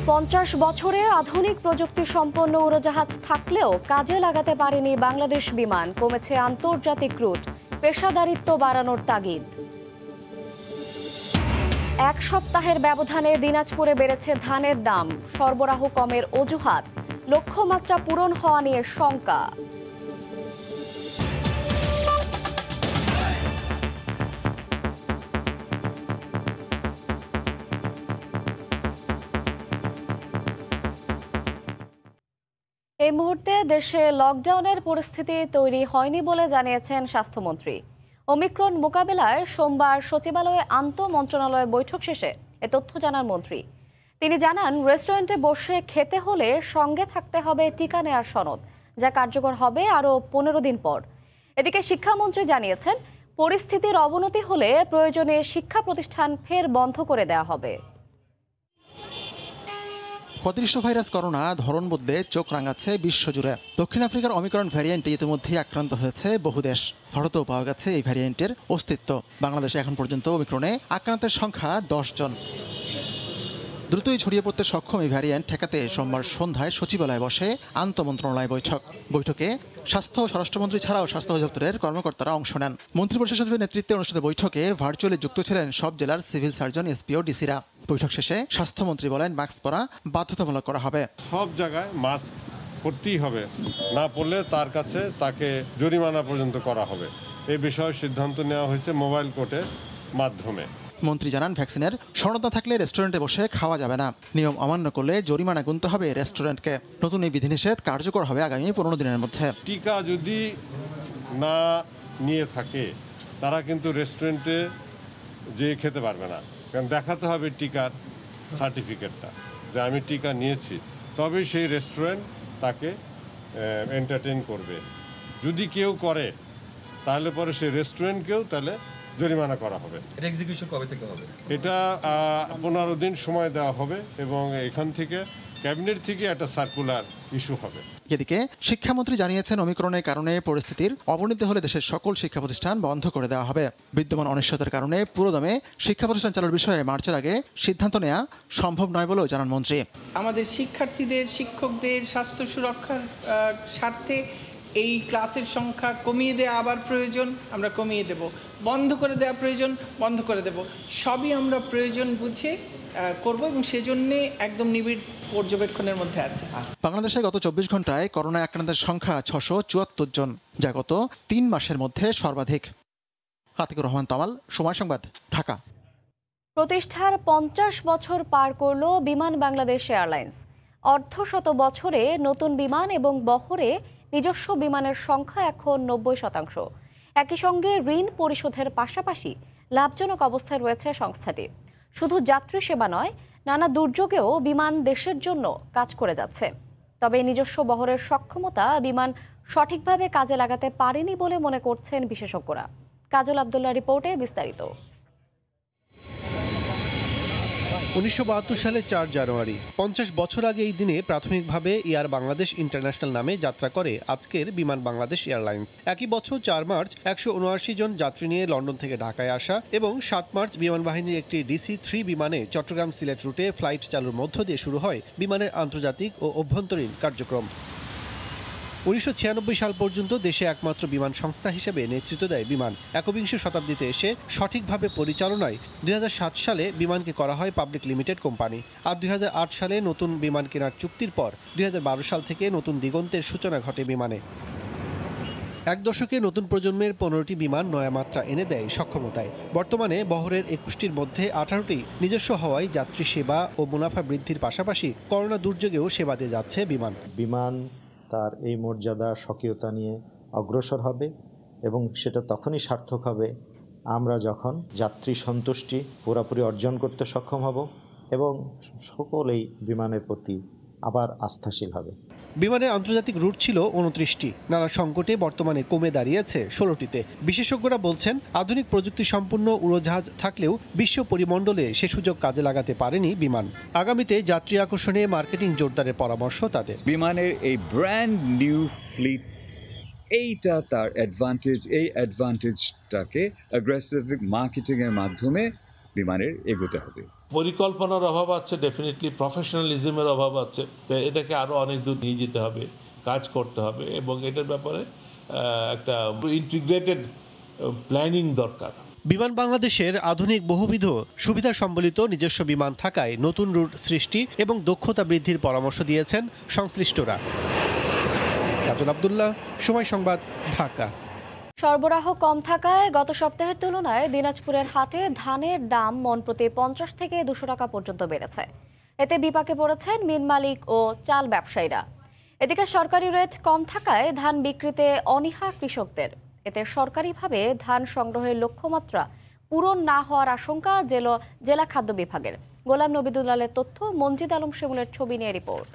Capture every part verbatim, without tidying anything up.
পঞ্চাশ বছরে আধুনিক প্রযুক্তি সম্পন্ন উড়োজাহাজ থাকলেও কাজে লাগাতে পারেনি বাংলাদেশ বিমান। কমেছে আন্তর্জাতিক রুট, পেশাদারিত্ব বাড়ানোর তাগিদ। এক সপ্তাহের ব্যবধানে দিনাজপুরে বেড়েছে ধানের দাম, সরবরাহ কমের অজুহাত, লক্ষ্যমাত্রা পূরণ হওয়া নিয়ে শঙ্কা। এই মুহূর্তে দেশে লকডাউনের পরিস্থিতি তৈরি হয়নি বলে জানিয়েছেন স্বাস্থ্যমন্ত্রী। ওমিক্রন মোকাবেলায় সোমবার সচিবালয়ে আন্তঃ মন্ত্রণালয় বৈঠক শেষে এ তথ্য জানান মন্ত্রী। তিনি জানান, রেস্টুরেন্টে বসে খেতে হলে সঙ্গে থাকতে হবে টিকা নেয়ার সনদ, যা কার্যকর হবে আরও পনেরো দিন পর। এদিকে শিক্ষামন্ত্রী জানিয়েছেন, পরিস্থিতির অবনতি হলে প্রয়োজনে শিক্ষা প্রতিষ্ঠান ফের বন্ধ করে দেওয়া হবে। প্রতিষ্ঠ ভাইরাস করোনা ধরন বদলে চোখ রাঙাচ্ছে বিশ্বজুড়ে। দক্ষিণ আফ্রিকার ওমিক্রন ভ্যারিয়েন্টে ইতিমধ্যেই আক্রান্ত হয়েছে বহু দেশ। ভারতেও পাওয়া গেছে এই ভ্যারিয়েন্টের অস্তিত্ব। বাংলাদেশে এখন পর্যন্ত ওমিক্রনে আক্রান্তের সংখ্যা দশ জন। দ্রুতই ছড়িয়ে পড়তে সক্ষম এই ভ্যারিয়েন্ট ঠেকাতে সোমবার সন্ধ্যায় সচিবালয়ে বসে আন্তঃমন্ত্রণালয় বৈঠক। বৈঠকে স্বাস্থ্য ও স্বরাষ্ট্রমন্ত্রী ছাড়াও স্বাস্থ্য অধিদপ্তরের কর্মকর্তারা অংশ নেন। মন্ত্রিপরিষদ সচিবের নেতৃত্বে অনুষ্ঠিত বৈঠকে ভার্চুয়ালি যুক্ত ছিলেন সব জেলার সিভিল সার্জন, এসপি ও ডিসিরা। বৈঠক শেষে স্বাস্থ্যমন্ত্রী বলেন, মাস্ক পরা বাধ্যতামূলক করা হবে। সব জায়গায় মাস্ক পরতেই হবে, না পরলে তার কাছে তাকে জরিমানা পর্যন্ত করা হবে। এই বিষয়ে সিদ্ধান্ত নেওয়া হয়েছে মোবাইল কোর্টের মাধ্যমে। মন্ত্রী জানান, ভ্যাকসিনের সনদ না থাকলে রেস্টুরেন্টে বসে খাওয়া যাবে না। নিয়ম অমান্য করলে জরিমানা গুনতে হবে রেস্টুরেন্টকে। নতুন এই বিধিনিষেধ কার্যকর হবে আগামী পনেরো দিনের মধ্যে। টিকা যদি না নিয়ে থাকে তারা কিন্তু রেস্টুরেন্টে যেয়ে খেতে পারবে না, কারণ দেখাতে হবে টিকার সার্টিফিকেটটা যে আমি টিকা নিয়েছি, তবে সেই রেস্টুরেন্ট তাকে এন্টারটেইন করবে। যদি কেউ করে তাহলে পরে সেই রেস্টুরেন্টকেও তাহলে জরিমানা করা হবে। এটা এক্সিকিউশন কবে থেকে হবে? এটা পনেরো দিন সময় দেওয়া হবে এবং এখান থেকে ক্যাবিনেট থেকে একটা সার্কুলার ইস্যু হবে। এদিকে শিক্ষামন্ত্রী জানিয়েছেন, ওমিক্রনের কারণে পরিস্থিতির অবনতি হলে দেশের সকল শিক্ষা প্রতিষ্ঠান বন্ধ করে দেওয়া হবে। বিদ্যমান অনিশ্চয়তার কারণে পুরোদমে শিক্ষা প্রতিষ্ঠান চালুর বিষয়ে মার্চের আগে সিদ্ধান্ত নেওয়া সম্ভব নয় বলেও জানান মন্ত্রী। আমাদের শিক্ষার্থীদের, শিক্ষকদের স্বাস্থ্য সুরক্ষার স্বার্থে এই ক্লাসের সংখ্যা কমিয়ে দেওয়া আবার প্রয়োজন, আমরা কমিয়ে দেব। বন্ধ করে দেওয়া প্রয়োজন, বন্ধ করে দেব। সবই আমরা প্রয়োজন বুঝে করব এবং সেজন্য একদম নিবিড় পর্যবেক্ষণের মধ্যে আছে। বাংলাদেশে গত চব্বিশ ঘন্টায় করোনা আক্রান্তের সংখ্যা ছশো চুয়াত্তর জন, যা গত তিন মাসের মধ্যে সর্বাধিক। আতিকুর রহমান তামাল, সময় সংবাদ, ঢাকা। প্রতিষ্ঠার পঞ্চাশ বছর পার করল বিমান বাংলাদেশ এয়ারলাইন্স। অর্ধশত বছরে নতুন বিমান এবং বহরে নিজস্ব বিমানের সংখ্যা এখন নব্বই শতাংশ। একই সঙ্গে ঋণ পরিশোধের পাশাপাশি লাভজনক অবস্থায় রয়েছে সংস্থাটি। শুধু যাত্রী সেবা নয়, নানা দুর্যোগেও বিমান দেশের জন্য কাজ করে যাচ্ছে। তবে নিজস্ব বহরের সক্ষমতা বিমান সঠিকভাবে কাজে লাগাতে পারেনি বলে মনে করছেন বিশেষজ্ঞরা। কাজল আব্দুল্লাহ রিপোর্টে বিস্তারিত। উনিশশো বাহাত্তর সালে চার জানুয়ারি, পঞ্চাশ বছর আগে এই দিনে প্রাথমিকভাবে এয়ার বাংলাদেশ ইন্টারন্যাশনাল নামে যাত্রা করে আজকের বিমান বাংলাদেশ এয়ারলাইন্স। একই বছর চার মার্চ একশো উনআশি জন যাত্রী নিয়ে লন্ডন থেকে ঢাকায় আসা এবং সাত মার্চ বিমান বাহিনীর একটি ডিসি থ্রি বিমানে চট্টগ্রাম সিলেট রুটে ফ্লাইট চালুর মধ্য দিয়ে শুরু হয় বিমানের আন্তর্জাতিক ও অভ্যন্তরীণ কার্যক্রম। উনিশশো ছিয়ানব্বই সাল পর্যন্ত দেশে একমাত্র বিমান সংস্থা হিসেবে নেতৃত্ব দেয় বিমান। একবিংশ শতাব্দীতে এসে সঠিকভাবে পরিচালনায় দুই হাজার সাত সালে বিমানকে করা হয় পাবলিক লিমিটেড কোম্পানি। আর দুই হাজার আট সালে নতুন বিমান কেনার চুক্তির পর দুই হাজার বারো সাল থেকে নতুন দিগন্তের সূচনা ঘটে বিমানে। এক দশকে নতুন প্রজন্মের পনেরোটি বিমান নয়া মাত্রা এনে দেয় সক্ষমতায়। বর্তমানে বহরের একুশটির মধ্যে আঠারোটি নিজস্ব হওয়ায় যাত্রী সেবা ও মুনাফা বৃদ্ধির পাশাপাশি করোনা দুর্যোগেও সেবা দিয়ে যাচ্ছে বিমান। বিমান তার এই মর্যাদা স্বকীয়তা নিয়ে অগ্রসর হবে এবং সেটা তখনই সার্থক হবে আমরা যখন যাত্রী সন্তুষ্টি পুরোপুরি অর্জন করতে সক্ষম হব এবং সকলেই বিমানের প্রতি আবার আস্থাশীল হবে। বিমানের আন্তর্জাতিক রুট ছিল উনত্রিশটি, নানা সংকটে বর্তমানে কমে দাঁড়িয়েছে ষোলোটিতে। বিশেষজ্ঞরা বলছেন, আধুনিক প্রযুক্তি সম্পন্ন উড়োজাহাজ থাকলেও বিশ্ব পরিমণ্ডলে সে সুযোগ কাজে লাগাতে পারেনি বিমান। আগামীতে যাত্রী আকর্ষণে মার্কেটিং জোরদারের পরামর্শ তাদের। বিমানের এই ব্র্যান্ড নিউ ফ্লিট, এইটা তার অ্যাডভান্টেজ। এই অ্যাডভান্টেজটাকে অ্যাগ্রেসিভ মার্কেটিং এর মাধ্যমে বিমানের এগোতে হবে। পরিকল্পনার অভাব আছে, ডেফিনেটলি প্রফেশনালিজমের অভাব আছে। তো এটাকে আরও অনেক দূর নিয়ে যেতে হবে, কাজ করতে হবে এবং এটার ব্যাপারে একটা ইন্টিগ্রেটেড প্ল্যানিং দরকার। বিমান বাংলাদেশের আধুনিক বহুবিধ সুবিধা সম্বলিত নিজস্ব বিমান থাকায় নতুন রুট সৃষ্টি এবং দক্ষতা বৃদ্ধির পরামর্শ দিয়েছেন সংশ্লিষ্টরা। কাজল আব্দুল্লাহ, সময় সংবাদ, ঢাকা। সরবরাহ কম থাকায় গত সপ্তাহের তুলনায় দিনাজপুরের হাটে ধানের দাম মণ প্রতি পঞ্চাশ থেকে দুশো টাকা পর্যন্ত বেড়েছে। এতে বিপাকে পড়েছেন মিল মালিক ও চাল ব্যবসায়ীরা। এদিকে সরকারি রেট কম থাকায় ধান বিক্রিতে অনীহা কৃষকদের। এতে সরকারিভাবে ধান সংগ্রহের লক্ষ্যমাত্রা পূরণ না হওয়ার আশঙ্কা জেলা খাদ্য বিভাগের। গোলাম নবিদুল্লাহের তথ্য, মঞ্জিদ আলম শিমুলের ছবি নিয়ে রিপোর্ট।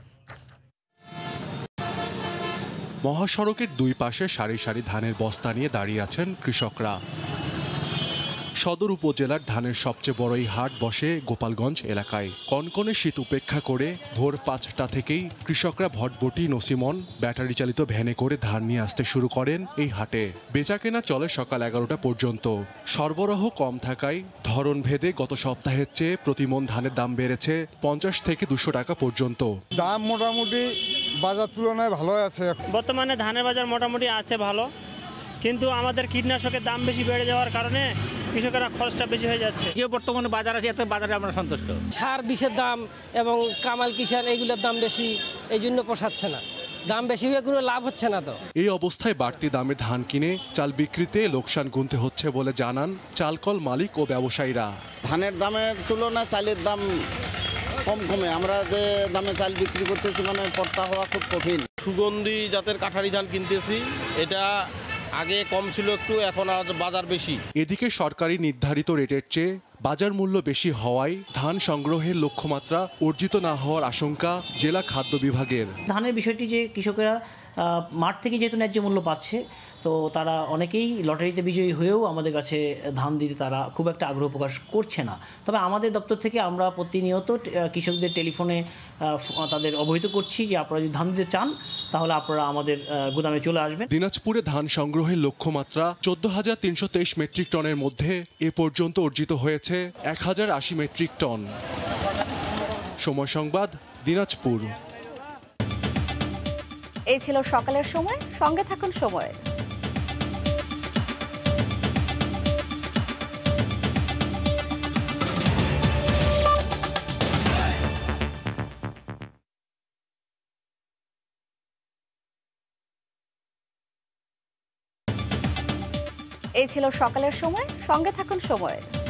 মহাসড়কের দুই পাশে সারি সারি ধানের বস্তা নিয়ে দাঁড়িয়ে আছেন কৃষকরা। সদর উপজেলার ধানের সবচেয়ে বড় এই হাট বসে গোপালগঞ্জ এলাকায়। কনকনে শীত উপেক্ষা করে ভোর পাঁচটা থেকেই কৃষকরা ভটভটি, নসিমন ব্যাটারি চালিত ভ্যানে করে ধান নিয়ে আসতে শুরু করেন এই হাটে। বেচাকেনা চলে সকাল এগারোটা পর্যন্ত। সরবরাহ কম থাকায় ধরন ভেদে গত সপ্তাহের চেয়ে প্রতিমন ধানের দাম বেড়েছে পঞ্চাশ থেকে দুশো টাকা পর্যন্ত। দাম মোটামুটি বাজার তুলনায় ভালো আছে। বর্তমানে ধানের বাজার মোটামুটি আছে ভালো, কিন্তু আমাদের কীটনাশকের দাম বেশি বেড়ে যাওয়ার কারণে কৃষকেরা খরচটা বেশি হয়ে যাচ্ছে। যে বর্তমানে বাজার আছে এত বাজারে আমরা সন্তুষ্ট। সার বিষের দাম এবং কামাল কিষান এগুলোর দাম বেশি, এই জন্য পোষাচ্ছে না। দাম বেশি হয়ে কোনো লাভ হচ্ছে না। তো এই অবস্থায় বাড়তি দামে ধান কিনে চাল বিক্রিতে লোকসান গুনতে হচ্ছে বলে জানান চালকল মালিক ও ব্যবসায়ীরা। ধানের দামের তুলনায় চালের দাম কম কমে আমরা যে দামে চাল বিক্রি করতেছি মানে পড়তা হওয়া খুব কঠিন। সুগন্ধি জাতের কাঠারি ধান কিনতেছি, এটা আগে কম ছিল একটু, এখন আজ বাজার বেশি। এদিকে সরকারি নির্ধারিত রেটের চেয়ে বাজার মূল্য বেশি হওয়ায় ধান সংগ্রহের লক্ষ্যমাত্রা অর্জিত না হওয়ার আশঙ্কা জেলা খাদ্য বিভাগের। ধানের বিষয়টি যে কৃষকেরা মাঠ থেকে যেহেতু ন্যায্য মূল্য পাচ্ছে, তো তারা অনেকেই লটারিতে বিজয়ী হয়েও আমাদের কাছে ধান দিতে তারা খুব একটা আগ্রহ প্রকাশ করছে না। তবে আমাদের দপ্তর থেকে আমরা প্রতিনিয়ত কৃষকদের টেলিফোনে তাদের অবহিত করছি যে আপনারা যদি ধান দিতে চান তাহলে আপনারা আমাদের গুদামে চলে আসবেন। দিনাজপুরে ধান সংগ্রহের লক্ষ্যমাত্রা চোদ্দ হাজার তিনশো তেইশ মেট্রিক টনের মধ্যে এ পর্যন্ত অর্জিত হয়েছে এক হাজার আশি মেট্রিক টন। সময় সংবাদ, দিনাজপুর। এই ছিল সকালের সময়, সঙ্গে থাকুন সময়। এই ছিল সকালের সময়, সঙ্গে থাকুন সময়।